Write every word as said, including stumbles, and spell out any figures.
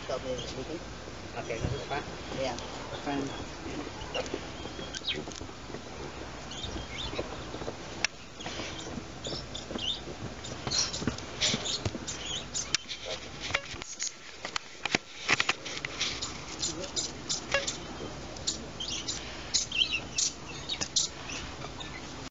stop there, okay? Okay, this is fine. Yeah, fine.